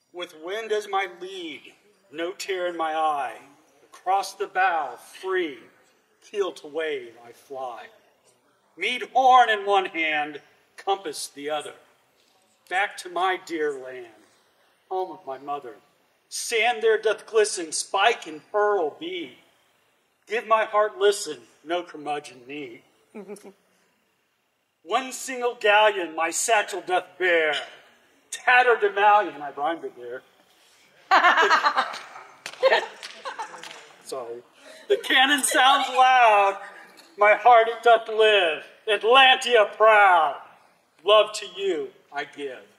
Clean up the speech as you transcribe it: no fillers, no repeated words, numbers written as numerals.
With wind as my lead, no tear in my eye, across the bow, free, keel to wave, I fly. Mead horn in one hand, compass the other, back to my dear land, home of my mother. Sand there doth glisten, spike and pearl be. Give my heart listen, no curmudgeon need. One single galleon my satchel doth bear, tattered emalion, I rhymed it there. Sorry. The cannon sounds loud, my heart it doth live, Atlantia proud, love to you I give.